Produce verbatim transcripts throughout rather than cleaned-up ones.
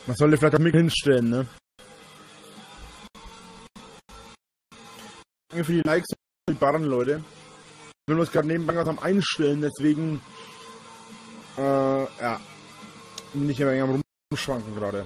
Man sollte vielleicht auch mit hinstellen, ne? Danke für die Likes und die Barren, Leute. Wir müssen uns gerade nebenbei was am Einstellen, deswegen äh, ja, bin ich hier am Rumschwanken gerade.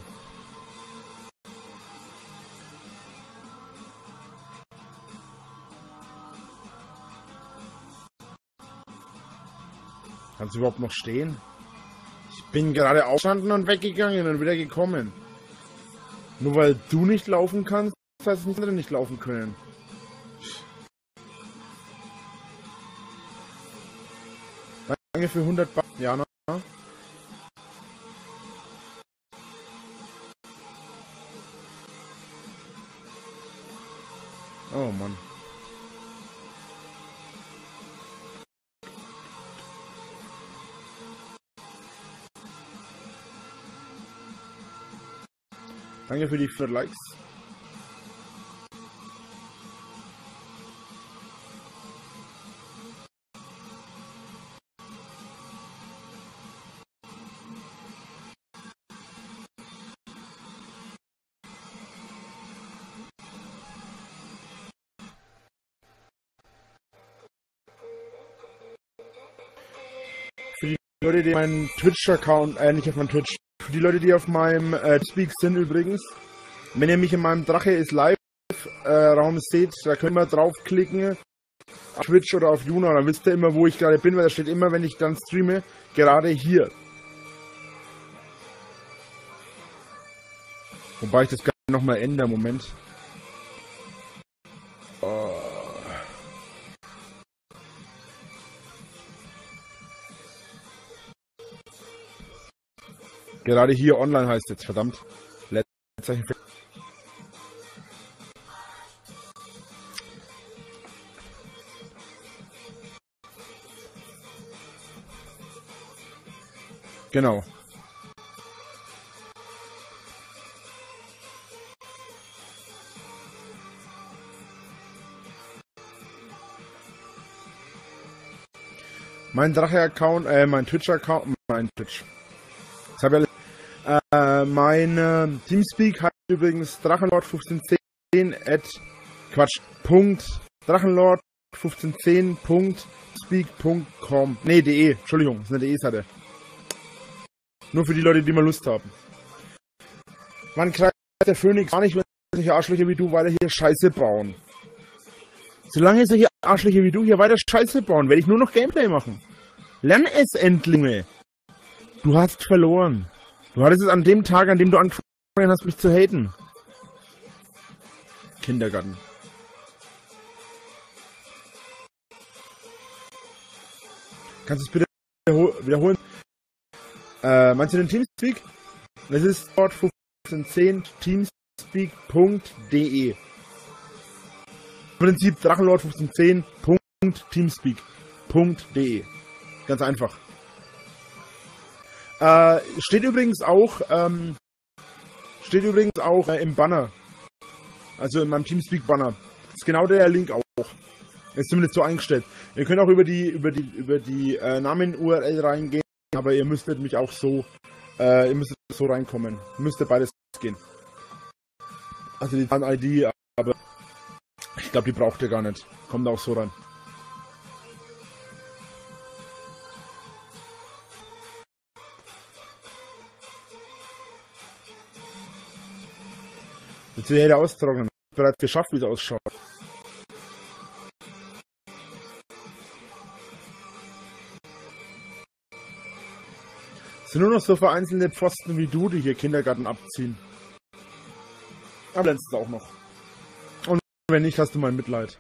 Kannst du überhaupt noch stehen? Ich bin gerade aufgestanden und weggegangen und wieder gekommen. Nur weil du nicht laufen kannst, heißt es nicht, dass andere nicht laufen können. Danke für hundert Baht, Jana. Oh Mann. Danke für die vier Likes. Für die Leute, die meinen Twitch-Account, äh, nicht auf meinem Twitch, für die Leute, die auf meinem äh, Speak sind übrigens, wenn ihr mich in meinem Drache ist live äh, Raum seht, da könnt ihr draufklicken, auf Twitch oder auf Juna, dann wisst ihr immer, wo ich gerade bin, weil da steht immer, wenn ich dann streame, gerade hier. Wobei ich das gerne nochmal ändere, Moment. Oh. Gerade hier online heißt jetzt, verdammt. Letztes Genau. Mein Drache-Account, äh, mein Twitch-Account, mein Twitch. Das habe ich alles. Äh, mein äh, Teamspeak heißt übrigens Drachenlord fünfzehn zehn at Quatsch, Punkt, Drachenlord fünfzehn zehn Punkt speak Punkt com. Nee, de, Entschuldigung, das ist eine de-Seite. Nur für die Leute, die mal Lust haben. Man kriegt der Phoenix gar nicht, wenn solche Arschlöcher wie du weiter hier Scheiße bauen. Solange solche Arschlöcher wie du hier weiter Scheiße bauen, werde ich nur noch Gameplay machen. Lern es, Endlinge. Du hast verloren. Du hattest es an dem Tag, an dem du angefangen hast, mich zu haten. Kindergarten. Kannst du es bitte wiederholen? Äh, meinst du den Teamspeak? Das ist dort fünfzehn zehn teamspeak Punkt de. Im Prinzip Drachenlord fünfzehn zehn Punkt teamspeak Punkt de. Ganz einfach. Äh, steht übrigens auch, ähm, steht übrigens auch äh, im Banner. Also in meinem Teamspeak-Banner. Das ist genau der Link auch. Ist zumindest so eingestellt. Ihr könnt auch über die, über die, über die äh, Namen-U R L reingehen, aber ihr müsstet mich auch so, äh, ihr müsstet so reinkommen. Müsste beides gehen. Also die I D, aber ich glaube, die braucht ihr gar nicht. Kommt auch so rein. Jetzt will jeder austrocknen. Ich habe bereits geschafft, wie es ausschaut. Es sind nur noch so vereinzelte Pfosten wie du, die hier Kindergarten abziehen. Aber lernst es auch noch. Und wenn nicht, hast du mein Mitleid.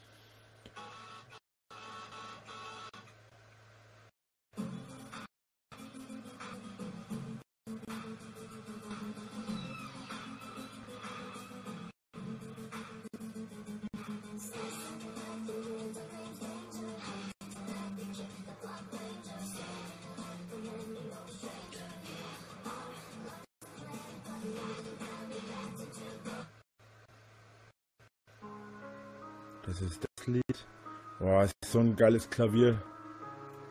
Das ist das Lied. Boah, das ist so ein geiles Klavier.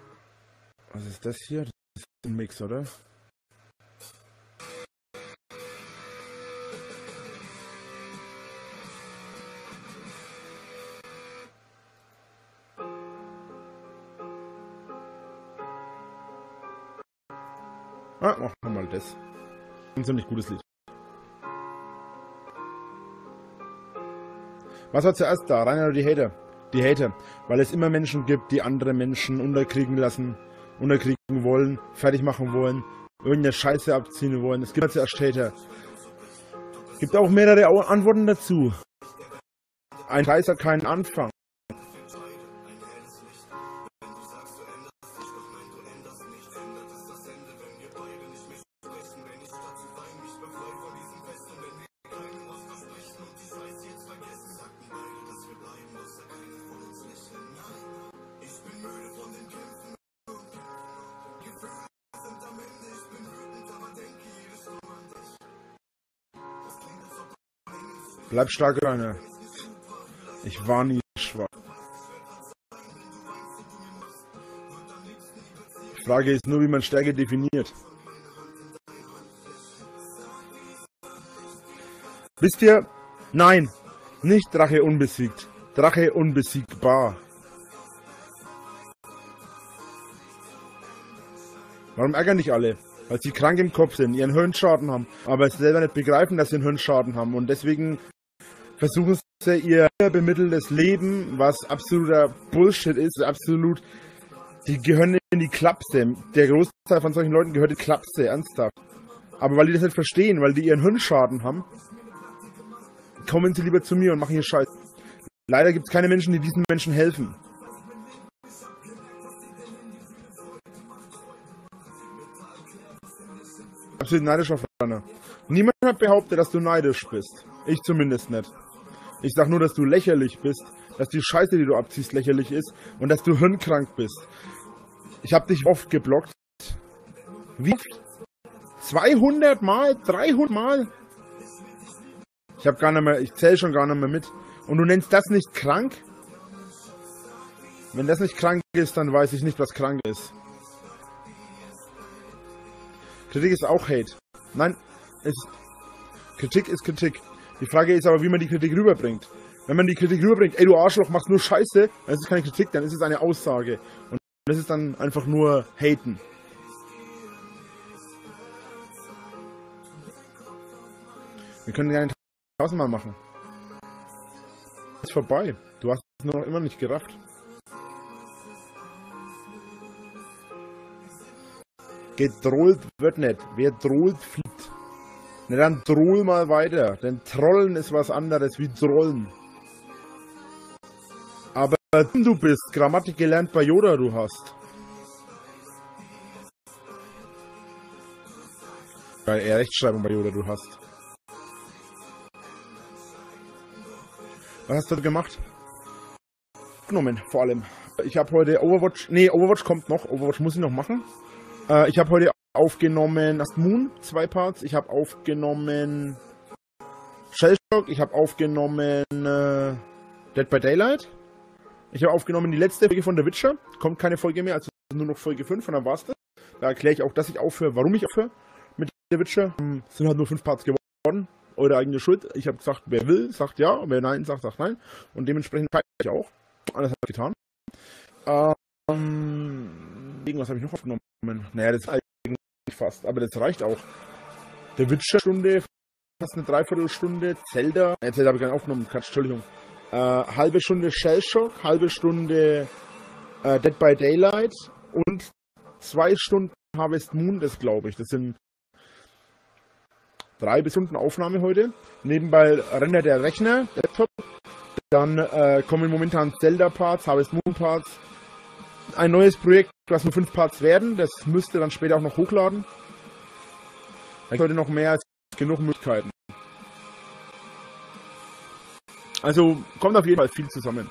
Was ist das hier? Das ist ein Mix, oder? Ah, machen wir mal das. Ein ziemlich gutes Lied. Was war zuerst da? Rainer oder die Hater? Die Hater. Weil es immer Menschen gibt, die andere Menschen unterkriegen lassen, unterkriegen wollen, fertig machen wollen, irgendeine Scheiße abziehen wollen. Es gibt zuerst Hater. Es gibt auch mehrere Antworten dazu. Ein Scheiß hat keinen Anfang. Bleib stark, Rainer. Ich war nie schwach. Die Frage ist nur, wie man Stärke definiert. Wisst ihr? Nein, nicht Drache unbesiegt. Drache unbesiegbar. Warum ärgern dich alle? Weil sie krank im Kopf sind, ihren Hirnschaden haben, aber selber nicht begreifen, dass sie einen Hirnschaden haben. Und deswegen versuchen sie ihr bemitteltes Leben, was absoluter Bullshit ist, absolut, die gehören in die Klapse. Der Großteil von solchen Leuten gehört in die Klapse, ernsthaft. Aber weil die das nicht verstehen, weil die ihren Hirnschaden haben, kommen sie lieber zu mir und machen hier Scheiß. Leider gibt es keine Menschen, die diesen Menschen helfen. Absolut neidisch auf Rainer. Niemand hat behauptet, dass du neidisch bist. Ich zumindest nicht. Ich sag nur, dass du lächerlich bist, dass die Scheiße, die du abziehst, lächerlich ist und dass du hirnkrank bist. Ich hab dich oft geblockt. Wie oft? zweihundert Mal? dreihundert Mal? Ich hab gar nicht mehr, ich zähl schon gar nicht mehr mit. Und du nennst das nicht krank? Wenn das nicht krank ist, dann weiß ich nicht, was krank ist. Kritik ist auch Hate. Nein, es, Kritik ist Kritik. Die Frage ist aber, wie man die Kritik rüberbringt. Wenn man die Kritik rüberbringt, ey du Arschloch, machst nur Scheiße, dann ist es keine Kritik, dann ist es eine Aussage. Und das ist dann einfach nur Haten. Wir können gerne tausendmal machen. Ist vorbei. Du hast es nur noch immer nicht gerafft. Gedroht wird nicht. Wer droht, fliegt. Na dann drohl mal weiter. Denn Trollen ist was anderes wie Trollen. Aber du bist Grammatik gelernt bei Yoda, du hast. Weil er Rechtschreibung bei Yoda, du hast. Was hast du gemacht? Genommen, vor allem. Ich habe heute Overwatch. Nee, Overwatch kommt noch. Overwatch muss ich noch machen. Äh, ich habe heute aufgenommen Last Moon, zwei Parts. Ich habe aufgenommen Shellshock. Ich habe aufgenommen äh, Dead by Daylight. Ich habe aufgenommen die letzte Folge von The Witcher. Kommt keine Folge mehr, also nur noch Folge fünf und dann war's das. Da erkläre ich auch, dass ich aufhöre, warum ich aufhöre mit The Witcher. Es sind halt nur fünf Parts geworden. Eure eigene Schuld. Ich habe gesagt, wer will, sagt ja. Wer nein sagt, sagt nein. Und dementsprechend feiere ich auch. Alles habe ich getan. Ähm, irgendwas habe ich noch aufgenommen. Naja, das ist eigentlich fast. Aber das reicht auch. Der Witcher-Stunde, fast eine Dreiviertelstunde. Zelda. Äh, Zelda habe ich gar nicht aufgenommen. Quatsch, Entschuldigung. Äh, halbe Stunde Shellshock. Halbe Stunde äh, Dead by Daylight. Und zwei Stunden Harvest Moon, das glaube ich. Das sind drei bis Stunden Aufnahme heute. Nebenbei rendert der Rechner, der Laptop. Dann äh, kommen momentan Zelda-Parts, Harvest Moon-Parts. Ein neues Projekt, was nur fünf Parts werden. Das müsste dann später auch noch hochladen. Da gibt heute noch mehr als genug Möglichkeiten. Also kommt auf jeden Fall viel zusammen.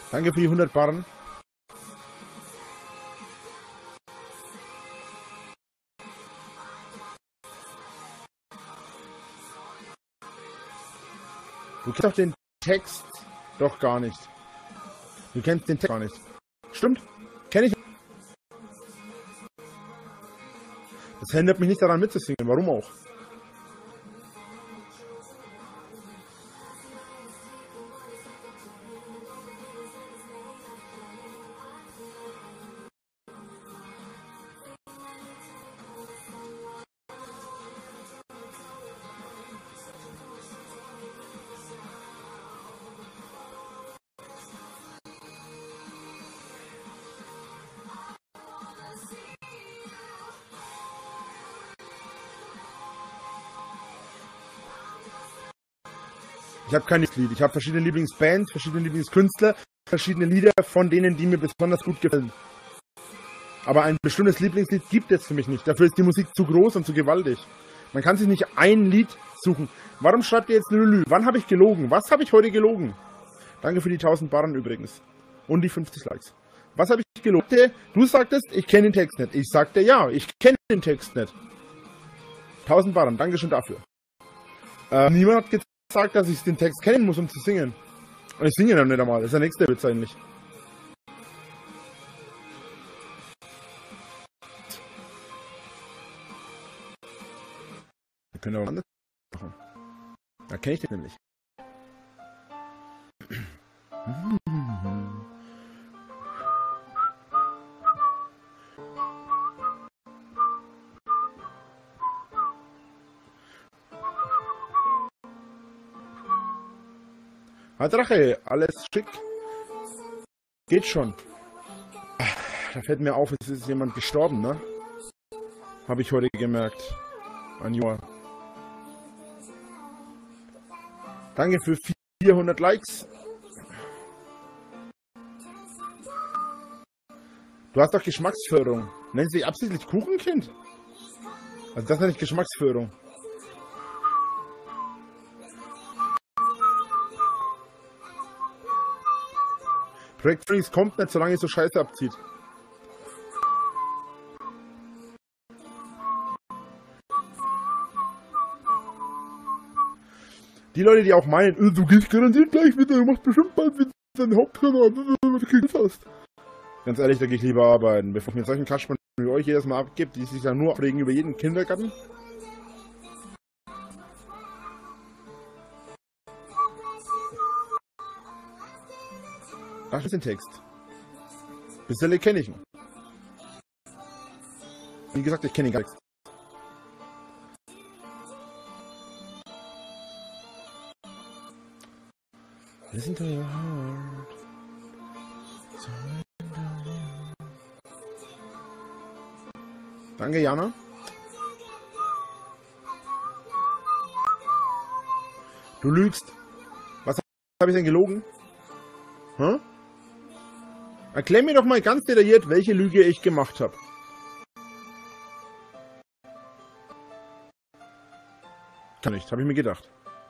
Danke für die hundert Barren. Du kennst doch den Text doch gar nicht. Du kennst den Text gar nicht. Stimmt? Kenn ich. Das hindert mich nicht daran mitzusingen. Warum auch? Ich habe kein Lied. Ich habe verschiedene Lieblingsbands, verschiedene Lieblingskünstler, verschiedene Lieder von denen, die mir besonders gut gefallen. Aber ein bestimmtes Lieblingslied gibt es für mich nicht. Dafür ist die Musik zu groß und zu gewaltig. Man kann sich nicht ein Lied suchen. Warum schreibt ihr jetzt Lülü? Wann habe ich gelogen? Was habe ich heute gelogen? Danke für die tausend Barren übrigens. Und die fünfzig Likes. Was habe ich gelogen? Du sagtest, ich kenne den Text nicht. Ich sagte, ja, ich kenne den Text nicht. tausend Barren, Dankeschön dafür. Äh, niemand hat gesagt, sagt, dass ich den Text kennen muss, um zu singen. Und ich singe dann nicht einmal. Das ist der nächste Witz eigentlich. Wir können aber anders machen. Da kenne ich den nämlich. Herr Drache, alles schick. Geht schon. Da fällt mir auf, es ist jemand gestorben, ne? Habe ich heute gemerkt. Ein Jahr. Danke für vierhundert Likes. Du hast doch Geschmacksförderung. Nennen Sie dich absichtlich Kuchenkind? Also das ist nicht Geschmacksförderung. Projekt Freeze kommt nicht, solange es so Scheiße abzieht. Die Leute, die auch meinen, du gehst garantiert gleich wieder, du machst bestimmt bald wieder deinen Hauptkanal, wenn du Kind hast. Ganz ehrlich, da gehe ich lieber arbeiten, bevor ich mir solchen Kaschmann wie euch jedes Mal abgibt, die sich dann nur aufregen über jeden Kindergarten. Das ist ein Text. Bisher kenne ich ihn. Wie gesagt, ich kenne ihn gar nicht. Listen to your heart. Danke, Jana. Du lügst. Was habe ich denn gelogen? Hm? Erklär mir doch mal ganz detailliert, welche Lüge ich gemacht habe. Kann nicht, habe ich mir gedacht.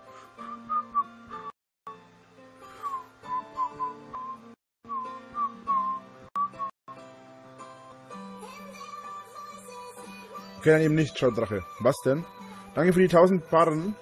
Okay, dann eben nicht, schaut Drache. Was denn? Danke für die tausend Barren.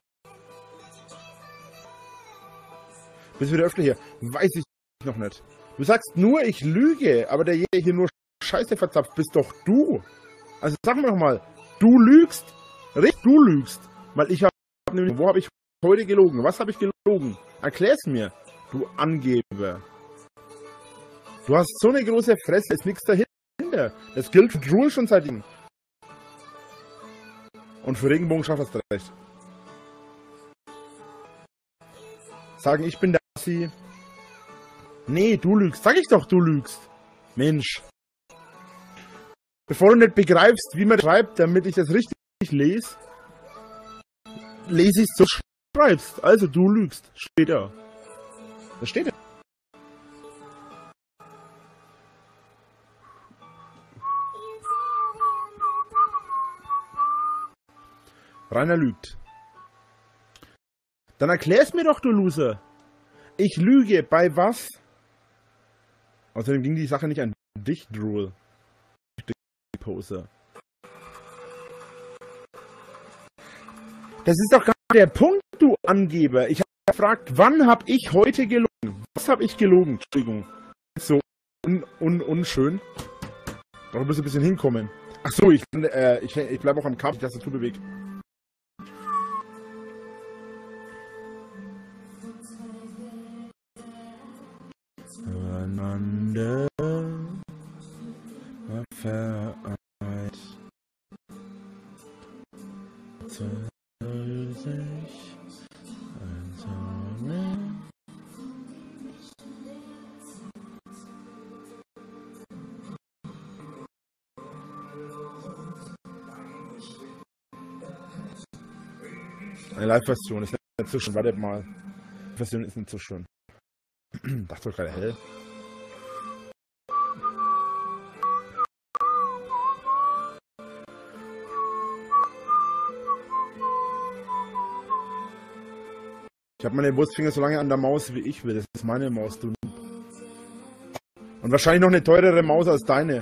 Bist du wieder öfter hier? Weiß ich noch nicht. Du sagst nur, ich lüge, aber der hier nur Scheiße verzapft, bist doch du. Also sag mir doch mal, du lügst? Richtig, du lügst. Weil ich habe nämlich, wo habe ich heute gelogen? Was habe ich gelogen? Erklär's mir, du Angeber. Du hast so eine große Fresse, ist nichts dahinter. Das gilt für Drool schon seitdem. Und für Regenbogen schafft das recht. Sagen, ich bin der Assi. Nee, du lügst. Sag ich doch, du lügst. Mensch. Bevor du nicht begreifst, wie man schreibt, damit ich das richtig lese, lese ich es so schreibst. Also, du lügst. Steht da. Das steht da. Rainer lügt. Dann erklär's mir doch, du Loser. Ich lüge bei was? Außerdem ging die Sache nicht an dich, Drool. Die Poser. Das ist doch gar nicht der Punkt, du Angeber. Ich habe gefragt, wann habe ich heute gelogen? Was habe ich gelogen? Entschuldigung. So un, un, unschön. Doch, du musst ein bisschen hinkommen. Ach so, ich, äh, ich, ich bleibe auch am Kabel, die Tastatur bewegt. Einander vereint soll sich einsame eine Live-Version ist nicht so schön. Wartet mal. Die Version ist nicht so schön. Dachte doch gerade hell. Ich habe meine Wurstfinger so lange an der Maus, wie ich will. Das ist meine Maus, du. Und wahrscheinlich noch eine teurere Maus als deine.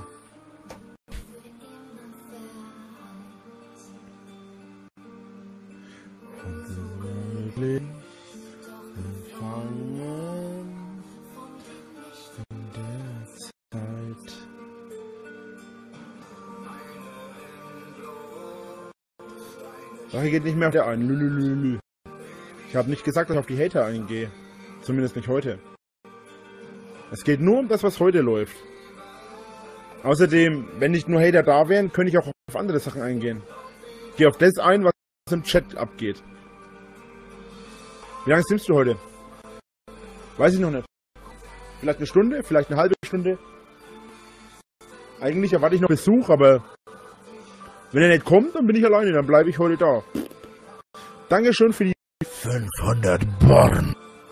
Sache geht nicht mehr auf der ein. Lülülülü. Ich habe nicht gesagt, dass ich auf die Hater eingehe. Zumindest nicht heute. Es geht nur um das, was heute läuft. Außerdem, wenn nicht nur Hater da wären, könnte ich auch auf andere Sachen eingehen. Ich gehe auf das ein, was im Chat abgeht. Wie lange streamst du heute? Weiß ich noch nicht. Vielleicht eine Stunde, vielleicht eine halbe Stunde. Eigentlich erwarte ich noch Besuch, aber wenn er nicht kommt, dann bin ich alleine, dann bleibe ich heute da. Dankeschön für die fünfhundert Born.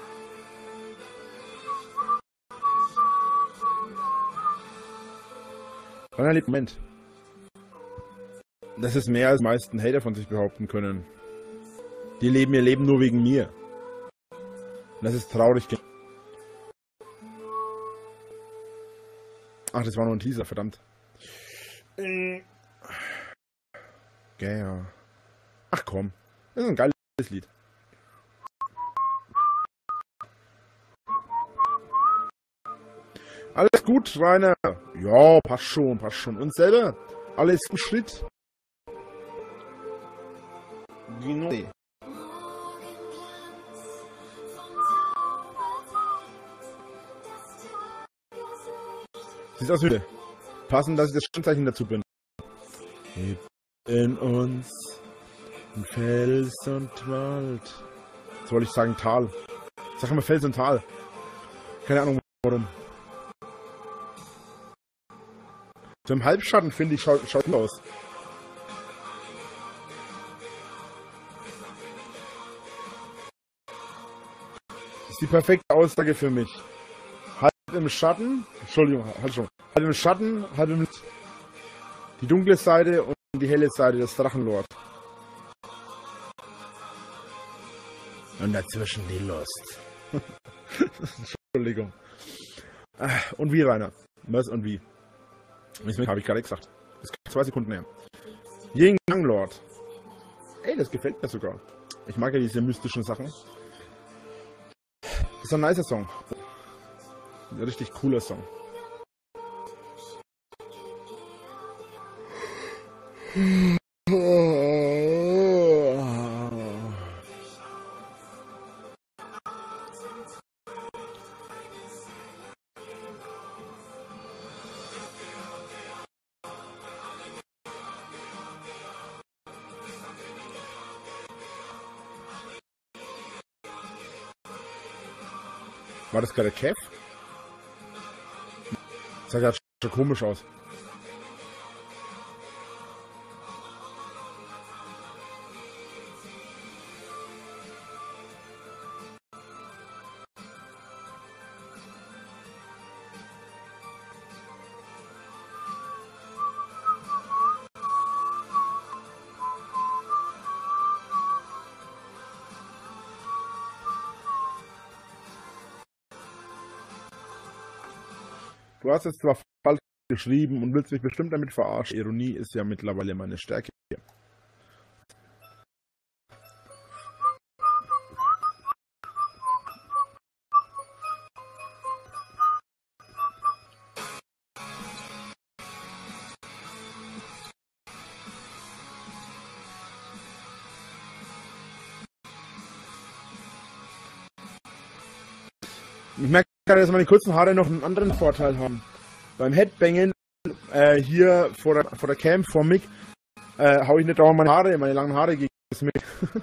Moment. Das ist mehr als die meisten Hater von sich behaupten können. Die leben ihr Leben nur wegen mir. Und das ist traurig. Ach, das war nur ein Teaser, verdammt. Äh. Ja. Ach komm, das ist ein geiles Lied. Alles gut, Rainer? Ja, passt schon, passt schon. Und selber? Alles im Schritt? Genau. Sieht aus wie passend, dass ich das Sternzeichen dazu bin. In uns ein Fels und Wald. So wollte ich sagen Tal. Sag immer Fels und Tal. Keine Ahnung warum. So im Halbschatten finde ich, schaut, schaut gut aus. Das ist die perfekte Aussage für mich. Halb im Schatten, Entschuldigung, halt schon. Halb im Schatten, halb im Licht. Die dunkle Seite und die helle Seite des Drachenlord. Und dazwischen die Lust. Entschuldigung. Und wie, Rainer? Was und wie? Habe ich gerade gesagt. Das ist zwei Sekunden her. Yin Yang Lord. Ey, das gefällt mir sogar. Ich mag ja diese mystischen Sachen. Das ist ein nicer Song. Ein richtig cooler Song. War das gerade Kev? Das sah gerade schon komisch aus. Du hast es zwar falsch geschrieben und willst mich bestimmt damit verarschen. Ironie ist ja mittlerweile meine Stärke. Ich merke gerade, dass meine kurzen Haare noch einen anderen Vorteil haben. Beim Headbangen äh, hier vor der, vor der Cam, vor Mic, äh, hau ich nicht dauernd meine Haare, meine langen Haare gegen das Mic.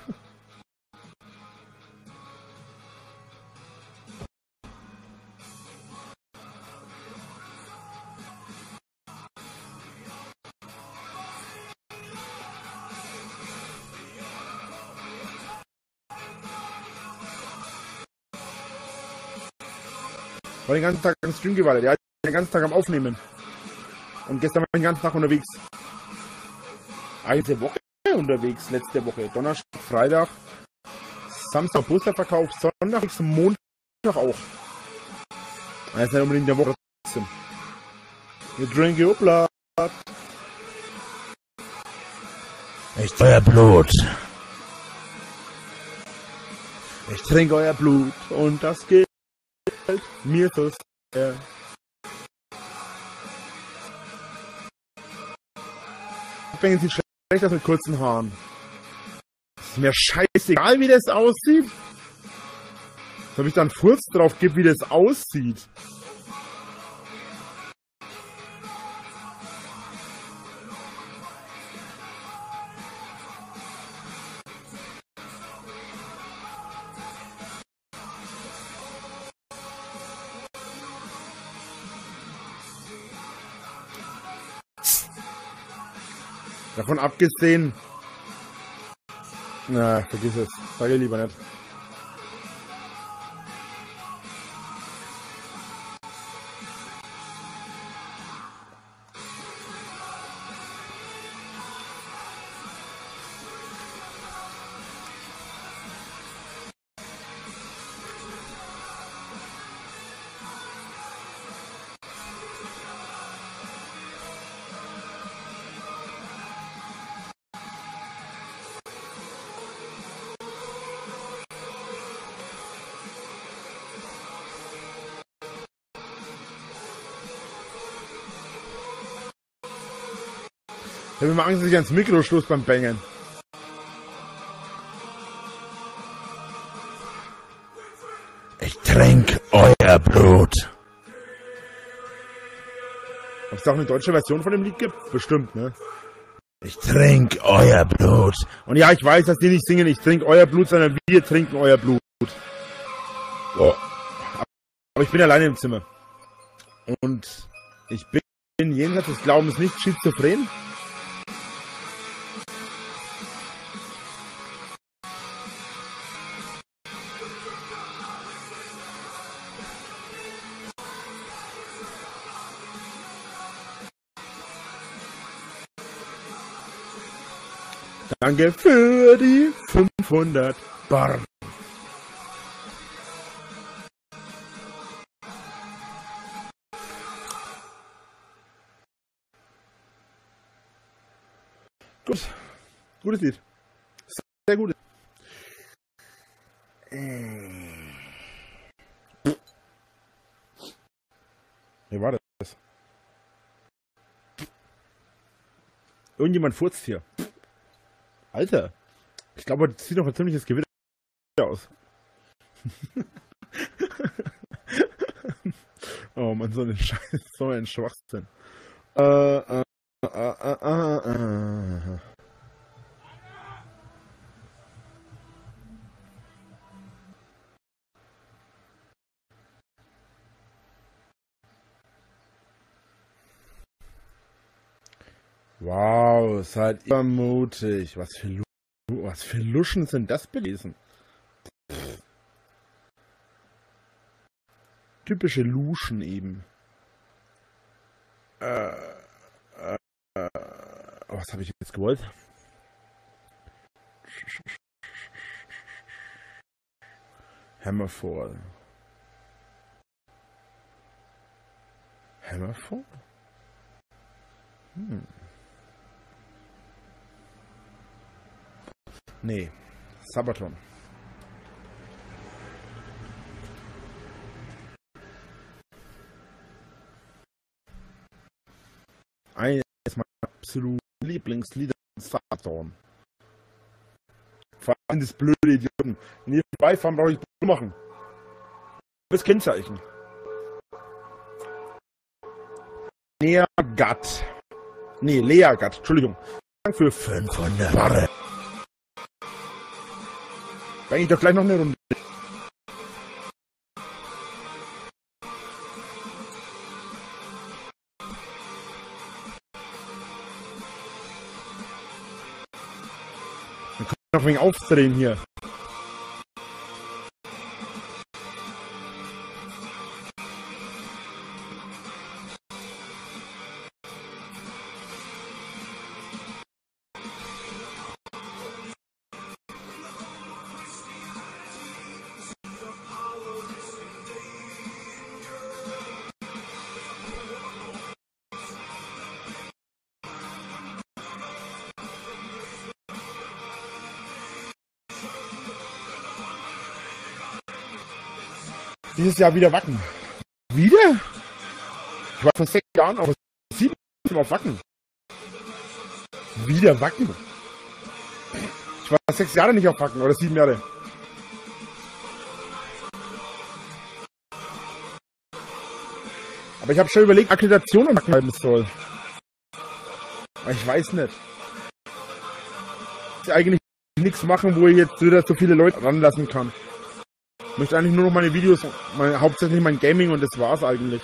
War den ganzen Tag am Stream gewartet, ja, den ganzen Tag am Aufnehmen. Und gestern war ich den ganzen Tag unterwegs. Eine Woche unterwegs, letzte Woche. Donnerstag, Freitag, Samstag Posterverkauf, Sonntag, Montag auch. Das ist nicht unbedingt der Woche trotzdem. Wir trinken Upla. Ich trinke euer Blut. Ich trinke euer Blut und das geht mir so sehr. Wenn sieht schlecht aus mit kurzen Haaren. Ist mir scheißegal, wie das aussieht. Ob ich dann Furz drauf gebe, wie das aussieht. Davon abgesehen. Na, vergiss es. Sag ich lieber nicht. Ich habe immer Angst, dass ich ans Mikro stoß beim Bangen. Ich trink euer Blut. Ob es da auch eine deutsche Version von dem Lied gibt? Bestimmt, ne? Ich trink euer Blut. Und ja, ich weiß, dass die nicht singen, ich trink euer Blut, sondern wir trinken euer Blut. Oh. Aber ich bin alleine im Zimmer. Und ich bin jenseits des Glaubens nicht schizophren. Danke für die fünfhundert Bar. Gut. Gutes Lied. Sehr gut. Wie war das? Irgendjemand furzt hier. Alter. Ich glaube, das sieht doch ein ziemliches Gewitter aus. Oh man, so ein Scheiß, so ein Schwachsinn. Äh, äh, äh, äh, äh, äh. Wow, seid ihr mutig. Was für, Lu was für Luschen sind das belesen? Pff. Typische Luschen eben. Äh, äh, äh, was habe ich jetzt gewollt? Hammerfall. Hammerfall? Hm. Nee. Sabaton. Eines meiner absoluten Lieblingslieder ist Sabaton. Vor allem das blöde Idioten. Wenn die vorbeifahren, brauche ich Blut machen. Das Kennzeichen. Leergatt. Nee, Leergatt, Entschuldigung. Dank für fünfhundert Barre. Bring ich doch gleich noch eine Runde. Dann können wir noch ein wenig aufdrehen hier. Dieses Jahr wieder Wacken. Wieder? Ich war vor sechs Jahren auf sieben auf Wacken. Wieder Wacken. Ich war sechs Jahre nicht auf Wacken, oder sieben Jahre. Aber ich habe schon überlegt, Akkreditation am Wacken halten soll. Aber ich weiß nicht. Ich will eigentlich nichts machen, wo ich jetzt wieder so viele Leute ranlassen kann. Ich möchte eigentlich nur noch meine Videos, meine, hauptsächlich mein Gaming und das war's eigentlich.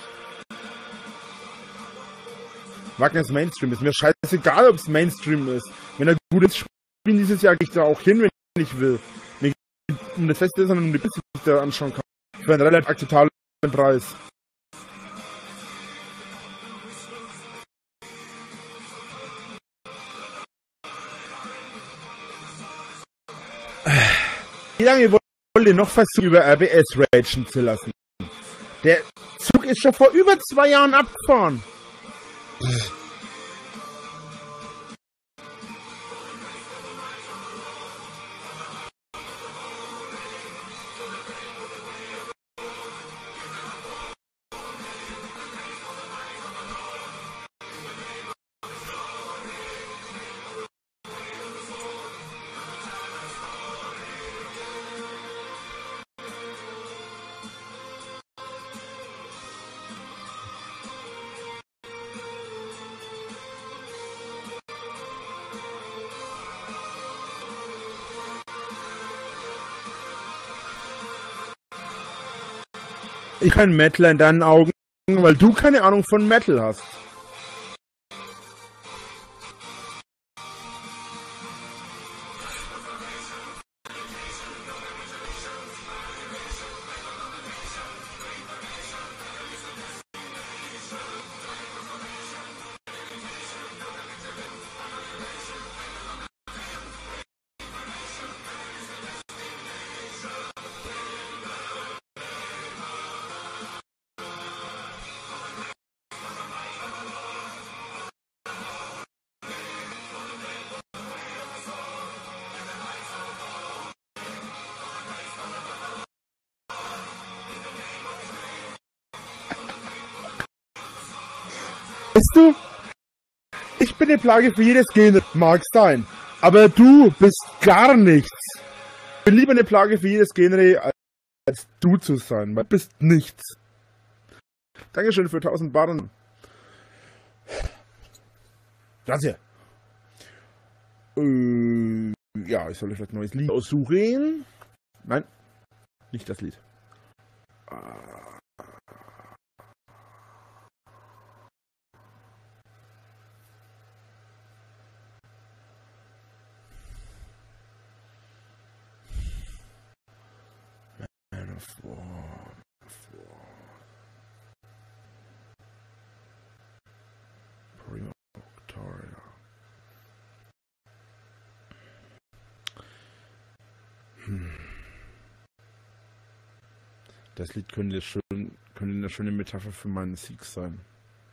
Wacken ist Mainstream, ist mir scheißegal, ob es Mainstream ist. Wenn er gut ist, spielen dieses Jahr gehe ich da auch hin, wenn ich will. Mir geht um das Feste, sondern um die Bits, die ich da anschauen kann. Für einen relativ akzeptablen Preis. Wie lange wollt ihr noch versuchen, über R B S ragen zu lassen? Der Zug ist schon vor über zwei Jahren abgefahren. Ich kann Metal in deinen Augen, weil du keine Ahnung von Metal hast. Weißt du, ich bin eine Plage für jedes Genre, mag sein, aber du bist gar nichts. Ich bin lieber eine Plage für jedes Genre, als du zu sein, weil du bist nichts. Dankeschön für tausend Barren. Grazie. Äh, ja, ich soll vielleicht ein neues Lied aussuchen. Nein, nicht das Lied. Man of War. Man of War. Prima Victoria. Hm. Das Lied könnte, schön, könnte eine schöne Metapher für meinen Sieg sein.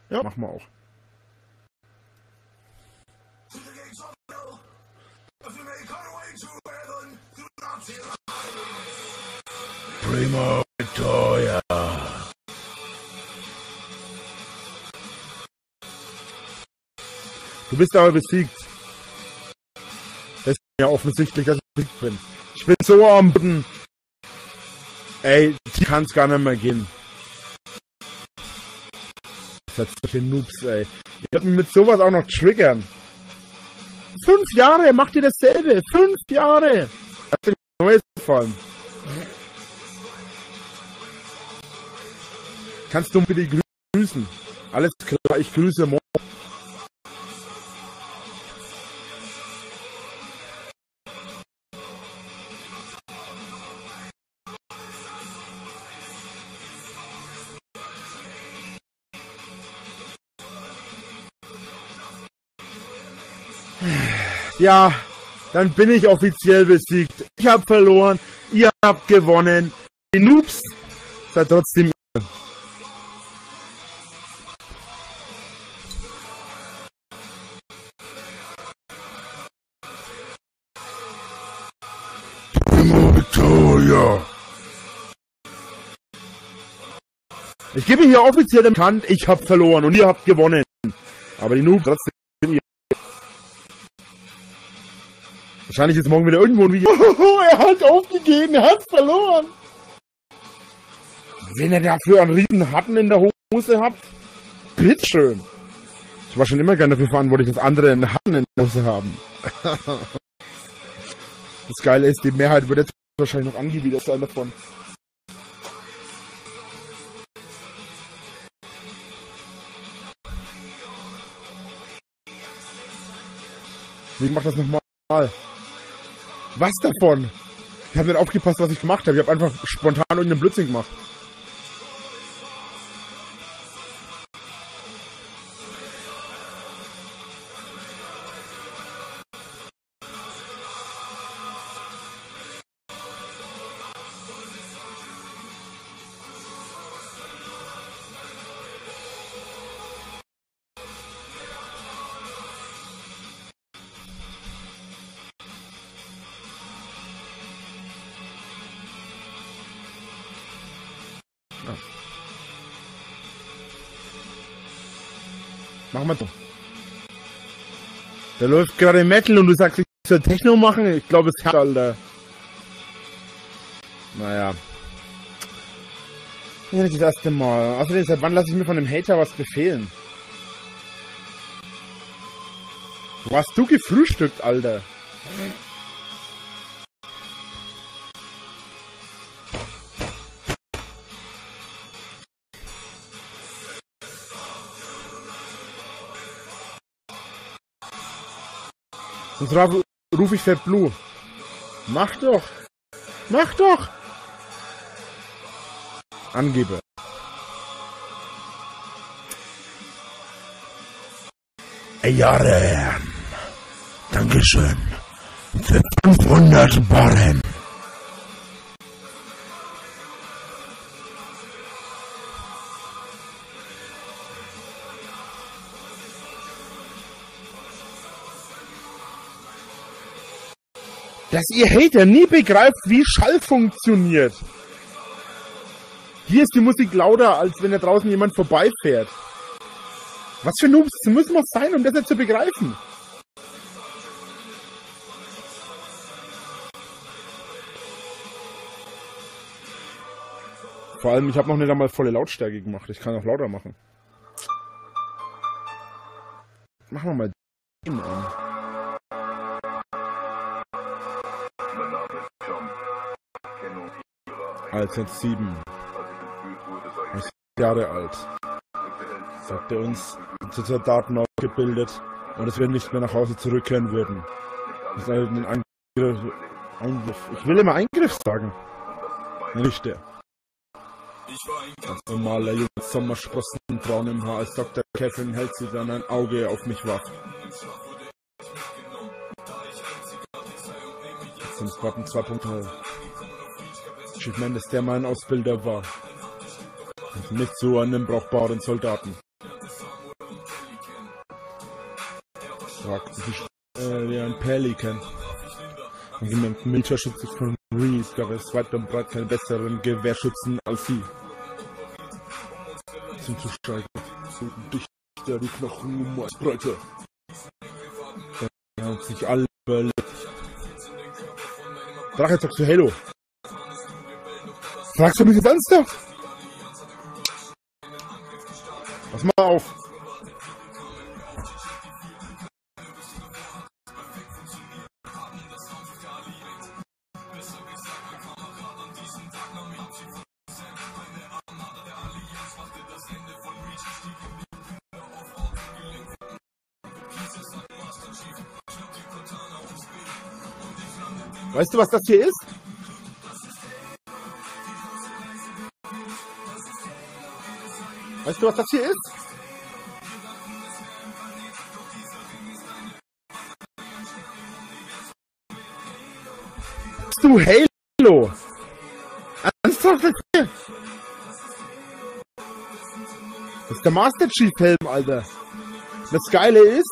Ja, machen wir auch. Primo Victoria. Du bist aber besiegt. Das ist ja offensichtlich, dass ich besiegt bin. Ich bin so am Boden. Ey, die kann's gar nicht mehr gehen. Das hat solche Noobs, ey. Ich werde mich mit sowas auch noch triggern. Fünf Jahre, macht ihr dasselbe. Fünf Jahre. Das ist ein neues gefallen. Kannst du bitte grüßen? Alles klar, ich grüße morgen. Ja, dann bin ich offiziell besiegt. Ich habe verloren, ihr habt gewonnen. Die Noobs seid trotzdem. Primo Victoria. Ich gebe hier offiziell bekannt, ich habe verloren und ihr habt gewonnen. Aber die Noobs trotzdem. Wahrscheinlich ist morgen wieder irgendwo ein Video. Oh, er hat aufgegeben, er hat verloren. Wenn ihr dafür einen riesen Hatten in der Hose habt, bitteschön. Ich war schon immer gerne dafür verantwortlich, dass andere einen Hatten in der Hose haben. Das Geile ist, die Mehrheit wird jetzt wahrscheinlich noch angewidert sein davon. Wie macht das nochmal? Was davon? Ich habe nicht aufgepasst, was ich gemacht habe. Ich habe einfach spontan irgendeinen Blödsinn gemacht. Machen wir so. Da läuft gerade Metal und du sagst, ich soll Techno machen? Ich glaube, es hat, Alter. Naja. Ja, nicht das erste Mal. Außerdem, seit wann lasse ich mir von einem Hater was befehlen? Wo hast du gefrühstückt, Alter? Sonst ruf, ruf ich Fat Blue. Mach doch. Mach doch. Angebe. Jahre. Dankeschön. Für fünfhundert Barren. Dass ihr Hater nie begreift, wie Schall funktioniert. Hier ist die Musik lauter, als wenn da draußen jemand vorbeifährt. Was für Noobs müssen wir sein, um das nicht zu begreifen? Vor allem, ich habe noch nicht einmal volle Lautstärke gemacht. Ich kann auch lauter machen. Machen wir mal den an. Als jetzt sieben. Er ist Jahre alt. Sagt er uns, zu Soldaten ausgebildet und dass wir nicht mehr nach Hause zurückkehren würden. Das ist halt ein Angriff. Eingriff. Ich will immer Eingriff sagen. Nicht der. Als normaler junger Sommersprossenbraun im Haar, als Doktor Kevin hält sie dann ein Auge auf mich wach. Sims Button zwei Punkt null. Chief Mendes, der mein Ausbilder war. Und nicht so einen brauchbaren Soldaten. fragt sich äh, ja, ein Pelican. Und jemand Militärschütze von Reese gab es weit und breit keine besseren Gewehrschützen als sie. Sind zu steigern, so dichter die Knochen als breiter. Da haben sich alle überlebt. Drache, sagst du Halo? Fragst du mich jetzt ernsthaft? Pass mal auf. Weißt du, was das hier ist? Weißt du, was das hier ist? Bist du Halo? Ernsthaft jetzt hier? Das ist der Master Chief Helm, Alter. Das Geile ist,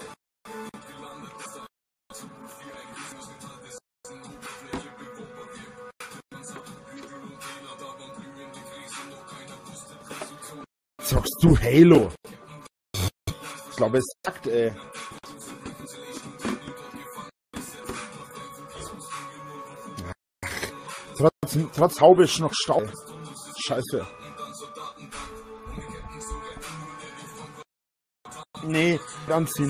zockst du Halo? Ich glaube, es sagt, ey. Trotz, trotz Haube ist noch Staub. Scheiße. Nee, anziehen.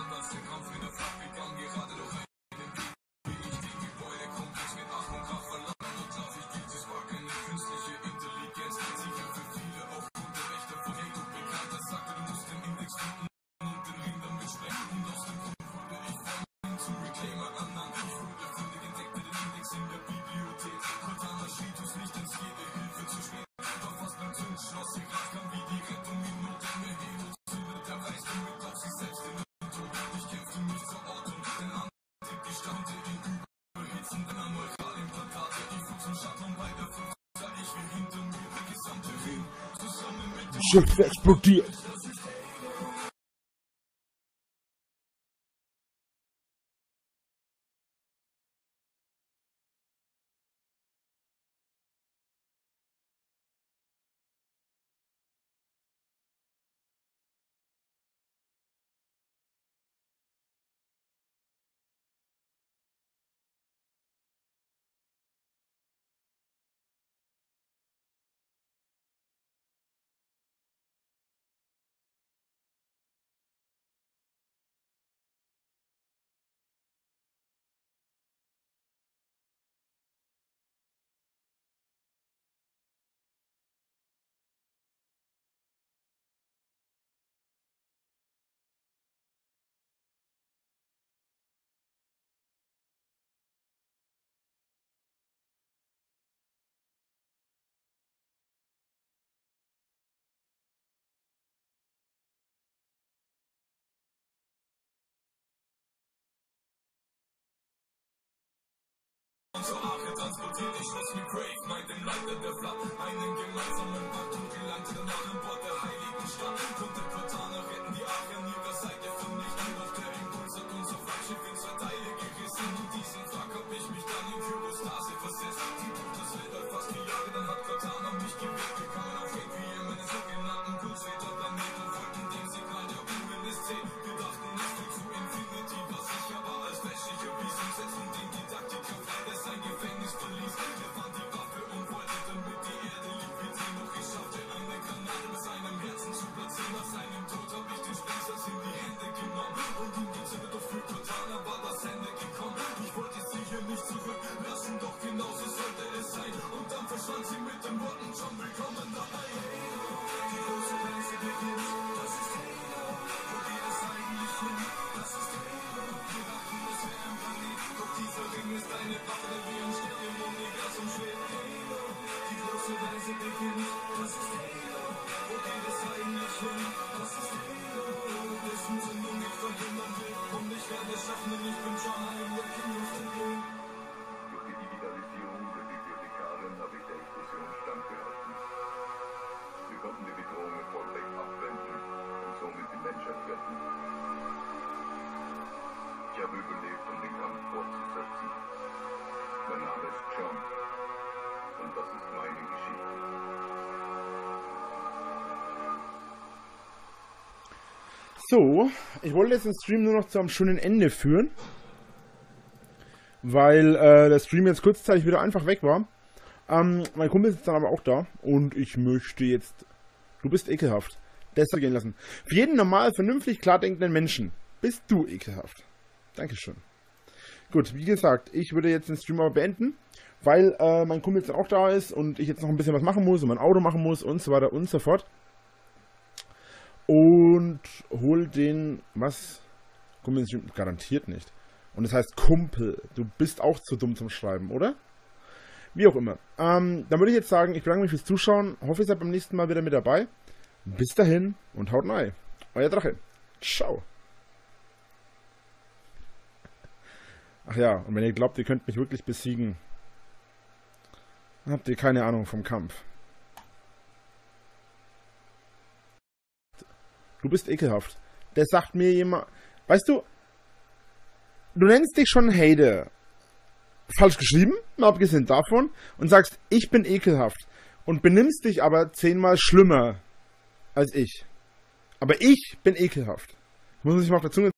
Schiff explodiert. Zur Arche transportiert ich Schloss wie Crave, meint dem Leiter der Flat, einen gemeinsamen Pakt und gelangte nach an Bord der heiligen Stadt. Und der Portaner retten die Arche an ihrer Seite vernichten, doch der Impuls hat unser Flaggschiff in zwei Teile gerissen. In diesem Wrack hab ich mich dann in Kyrostase versetzt. Die Bucht des Weltall fast vier Jahre, dann hat Cortana mich geweckt. Wir kamen auf Requiem, einen sogenannten Pulsvator-Planet und folgten dem Signal der U N S C. Wir dachten, es führt zu Infinity, was sicher war als flächlicher Visum, setzten den Didaktiker frei, der sein Gefängnis verließ. Er fand die Waffe und wollte damit die Erde liquidieren, doch ich schaffte eine Granate mit seinem Herz So, ich wollte jetzt den Stream nur noch zu einem schönen Ende führen, weil äh, der Stream jetzt kurzzeitig wieder einfach weg war. Ähm, mein Kumpel ist dann aber auch da und ich möchte jetzt... Du bist ekelhaft. Das soll gehen lassen. Für jeden normal, vernünftig, klar denkenden Menschen bist du ekelhaft. Dankeschön. Gut, wie gesagt, ich würde jetzt den Stream aber beenden, weil äh, mein Kumpel jetzt auch da ist und ich jetzt noch ein bisschen was machen muss und mein Auto machen muss und so weiter und so fort. Und hol den, was? Kumpel garantiert nicht. Und das heißt Kumpel, du bist auch zu dumm zum Schreiben, oder? Wie auch immer. Ähm, dann würde ich jetzt sagen, ich bedanke mich fürs Zuschauen. Hoffe, ihr seid beim nächsten Mal wieder mit dabei. Bis dahin und haut rein. Euer Drache. Ciao. Ach ja, und wenn ihr glaubt, ihr könnt mich wirklich besiegen, habt ihr keine Ahnung vom Kampf. Du bist ekelhaft. Der sagt mir jemand... Weißt du, du nennst dich schon Heide. Falsch geschrieben, mal abgesehen davon, und sagst, ich bin ekelhaft. Und benimmst dich aber zehnmal schlimmer als ich. Aber ich bin ekelhaft. Muss man sich mal auf der Zunge